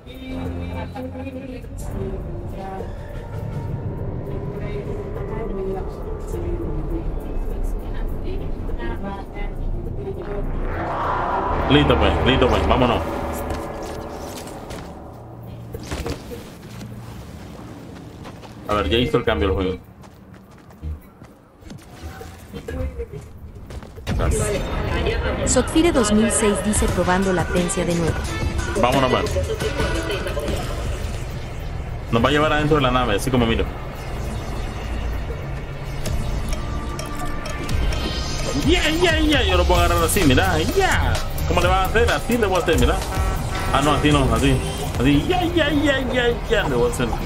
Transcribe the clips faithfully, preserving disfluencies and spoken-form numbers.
Listo pues, listo pues, vámonos. A ver, ya hizo el cambio el juego. Sotfire dos mil seis dice probando latencia de nuevo. Vámonos, man. Nos va a llevar adentro de la nave, así como miro. Ya, ya, ya. Yo lo puedo agarrar así, mira. Ya. ¿Cómo le vas a hacer? Así le voy a hacer, mira. Ah, no, así no, así. Así, ya, ya, ya, ya, ya. Le voy a hacer.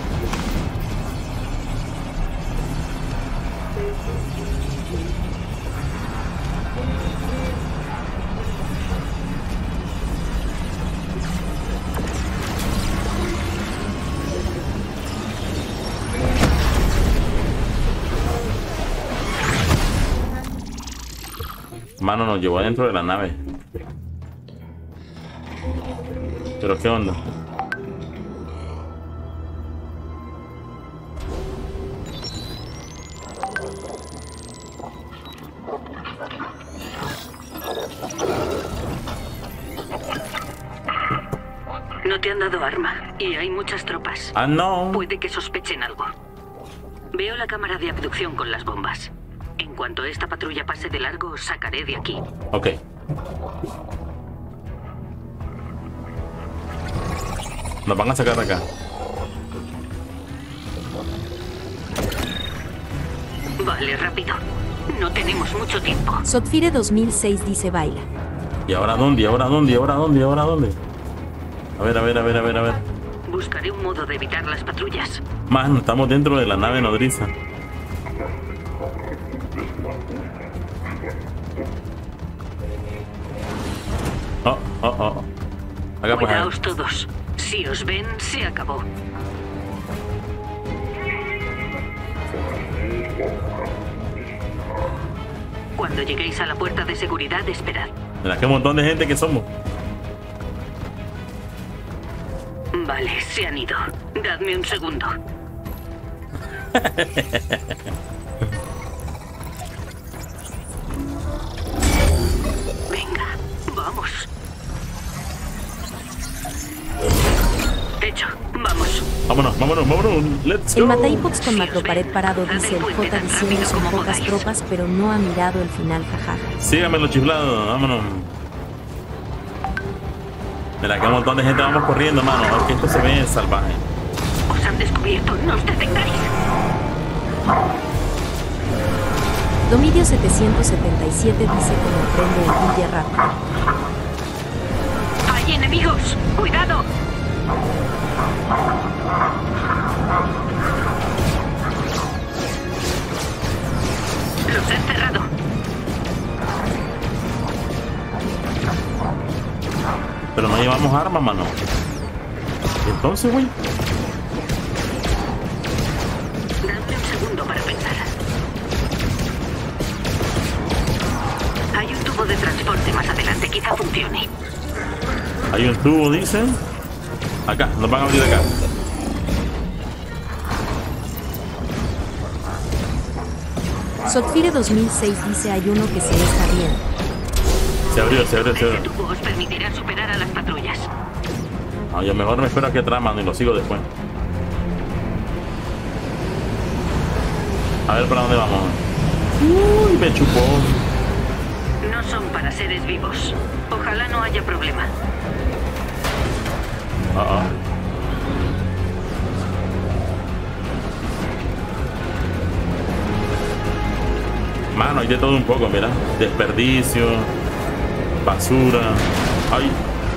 Mano, nos llevó adentro de la nave. ¿Pero qué onda? No te han dado arma y hay muchas tropas. Ah, no. Puede que sospechen algo. Veo la cámara de abducción con las bombas. En cuanto esta patrulla pase de largo, os sacaré de aquí. Ok. Nos van a sacar de acá. Vale, rápido. No tenemos mucho tiempo. Sotfire dos mil seis dice baila. ¿Y ahora dónde? ¿Y ahora dónde? ¿Y ahora dónde? ¿Y ahora dónde? A ver, a ver, a ver, a ver, a ver. Buscaré un modo de evitar las patrullas. Man, estamos dentro de la nave nodriza. Oh, oh, oh. Acá pues. Cuidaos todos. Si os ven, se acabó. Cuando lleguéis a la puerta de seguridad, esperad. Mira qué montón de gente que somos. Vale, se han ido. Dadme un segundo. Venga, vamos. Hecho, vamos. Vámonos, vámonos, vámonos. Let's go. El Mataipox con macropared parado dice el J diciendo son pocas tropas, pero no ha mirado el final, jajaja. Síganme los chiflados, vámonos. Mira, qué montón de gente vamos corriendo, mano. Es que esto se ve salvaje. Os han descubierto, no os detengáis. Domidio setecientos setenta y siete dice que me prende el Villa rápido. ¡Hay enemigos! ¡Cuidado! Los he encerrado. Pero no llevamos armas, mano. Entonces, güey. Dadme un segundo para pensar. Hay un tubo de transporte más adelante, quizá funcione. Hay un tubo, dicen. Acá, nos van a abrir acá. Sotfire dos mil seis dice hay uno que se está bien. Se abrió, se abrió, se Ese abrió. tubo os permitirá superar a las patrullas. No, yo mejor me espero a que traman y lo sigo después. A ver para dónde vamos. Uy, me chupó. No son para seres vivos. Ojalá no haya problema. Ah, ah. Mano, hay de todo un poco, mira. Desperdicio, basura. Ay.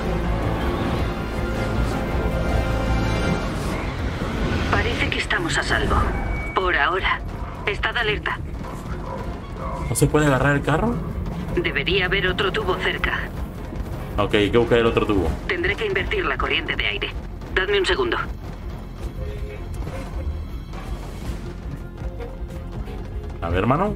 Parece que estamos a salvo. Por ahora. Estad alerta. ¿No se puede agarrar el carro? Debería haber otro tubo cerca. Ok, hay que buscar el otro tubo. Tendré que invertir la corriente de aire. Dadme un segundo. A ver, hermano.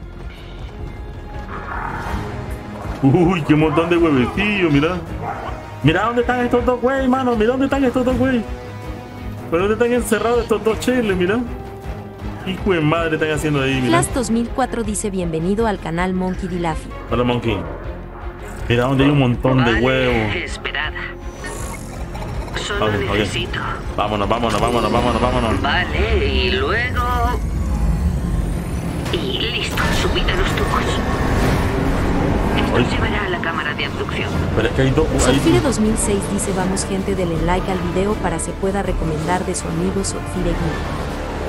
Uy, qué montón de huevecillos, mira. Mira dónde están estos dos güey, mano. Mira dónde están estos dos güey. ¿Pero dónde están encerrados estos dos chiles? Mira. Hijo de madre están haciendo ahí, mira. Flash dos mil cuatro dice bienvenido al canal Monkey D. Laffy. Hola, Monkey. Mira dónde hay un montón de vale, huevos. Esperad. Solo Okay, okay. necesito. Vámonos, vámonos, vámonos, vámonos, vámonos. Vale, y luego... Y listo, subid a los tubos. Esto Ay. os llevará a la cámara de abducción. Pero es que hay dos... hay- Sofire dos mil seis dice vamos gente, denle like al video para se pueda recomendar de su amigo Sofire Gui.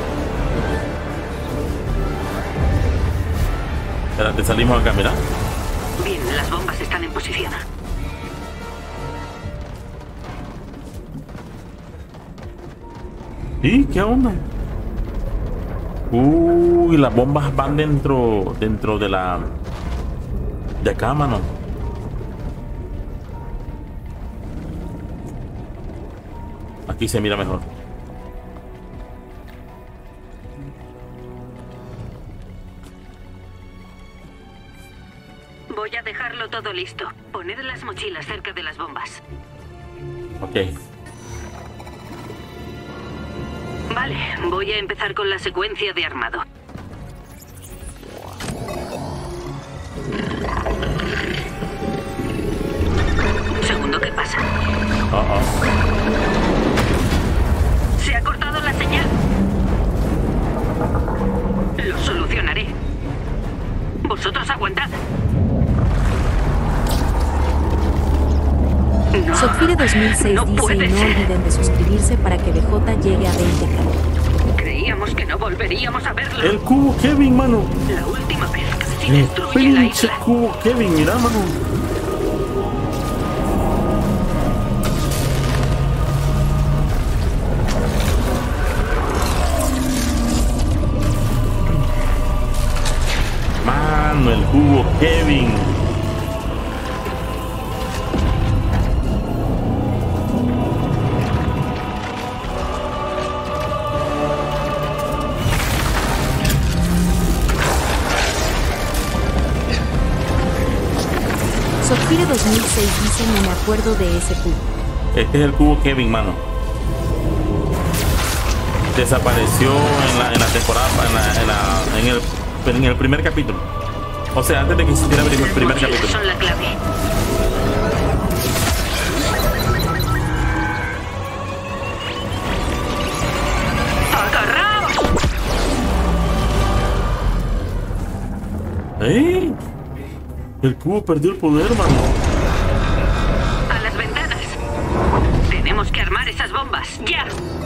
Espérate, salimos acá, mira. Bien, las bombas están en posición. ¿Y qué onda? Uy, las bombas van dentro, dentro de la... de acá, mano. Aquí se mira mejor. Voy a dejarlo todo listo. Poned las mochilas cerca de las bombas. Ok. Vale, voy a empezar con la secuencia de armado. Segundo, ¿qué pasa? Oh, oh. Se ha cortado la señal. Lo solucionaré. Vosotros aguantad. No, Sofire dos mil seis no dice puede y no ser. olviden de suscribirse para que B J llegue a veinte K. Creíamos que no volveríamos a verlo. El cubo Kevin, mano. La última vez casi El destruye la pinche isla. cubo Kevin, mira, mano. Mano, el cubo Kevin. Sofire dos mil seis dice no me acuerdo de ese cubo. Este es el cubo Kevin, mano. Desapareció en la, en la temporada, en, la, en, la, en, el, en el primer capítulo. O sea, antes de que existiera el primer, primer Mochilas capítulo. son la clave. ¡Agarraos! ¡Ey! El cubo perdió el poder, mano. A las ventanas. Tenemos que armar esas bombas. ¡Ya!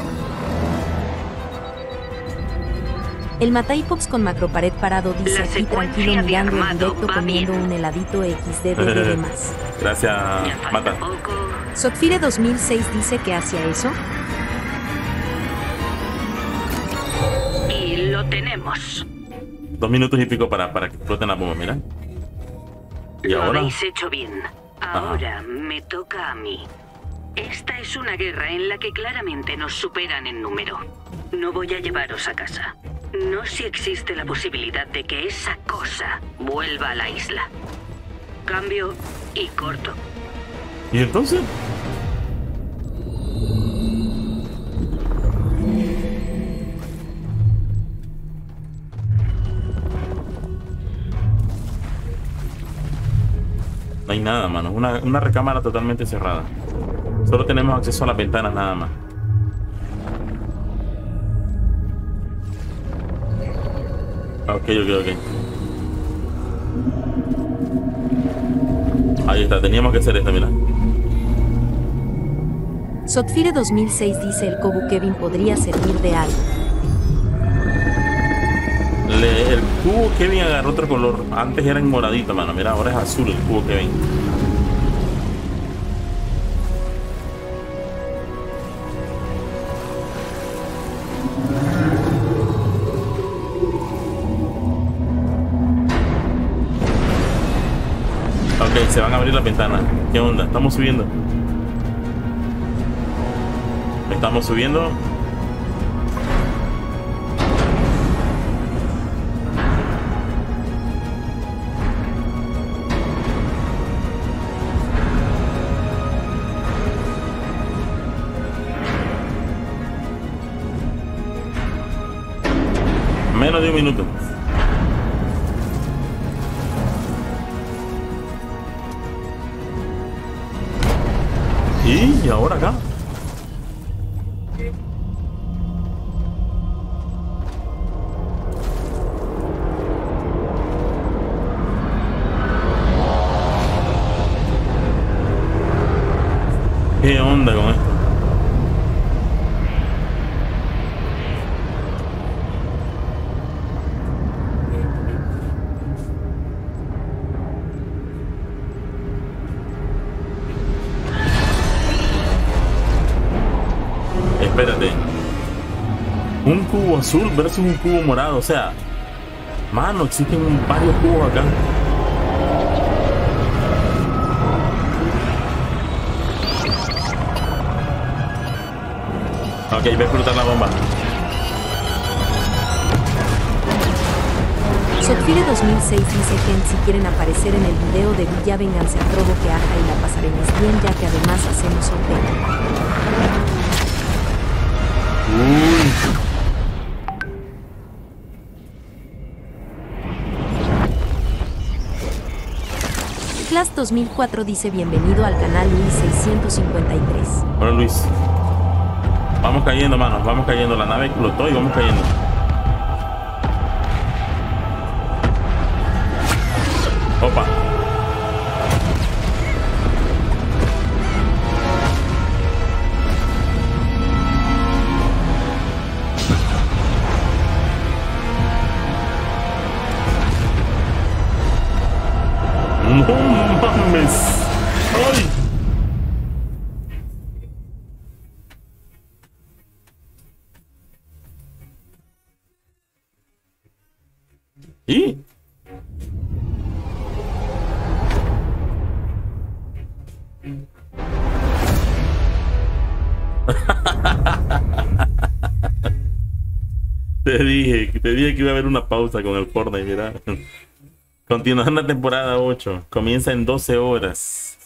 El Mataipops con macropared parado dice La aquí secuencia tranquilo de mirando el armado directo va comiendo bien. un heladito equis de de de más. Gracias, Ya falta Mata. poco. Sofire dos mil seis dice que hacia eso. Y lo tenemos. Dos minutos y pico para, para que exploten la bomba, mira. Y Lo ahora. habéis hecho bien. Ahora me toca a mí. Esta es una guerra en la que claramente nos superan en número. No voy a llevaros a casa. No si existe la posibilidad de que esa cosa vuelva a la isla. Cambio y corto. ¿Y entonces? No hay nada, mano. Una, una recámara totalmente cerrada. Solo tenemos acceso a las ventanas nada más. Ok, ok, ok. Ahí está, teníamos que hacer esto, mira. Sotfire dos mil seis dice el Kobu Kevin podría servir de algo. Le- el cubo Kevin agarró otro color. Antes era en moradito, mano. Mira, ahora es azul el cubo Kevin. Ok, se van a abrir las ventanas. ¿Qué onda? Estamos subiendo. Estamos subiendo. menos de un minuto. Y ahora acá. ¿Qué onda con esto? Espérate. Un cubo azul versus un cubo morado. O sea, mano, existen varios cubos acá. Ok, ve a explotar la bomba. Sotfire dos mil seis dice que si quieren aparecer en el video de Villa vénganse a Trovo que aja y la pasaremos bien ya que además hacemos sorteo. Uy. Class dos mil cuatro dice bienvenido al canal Luis seiscientos cincuenta y tres. Bueno, Luis. Vamos cayendo, manos. Vamos cayendo. La nave explotó y vamos cayendo. Opa. No mames. ¡Ay! ¿Y? Te dije, te dije que iba a haber una pausa con el Fortnite, mira. Continuando la temporada ocho. Comienza en doce horas.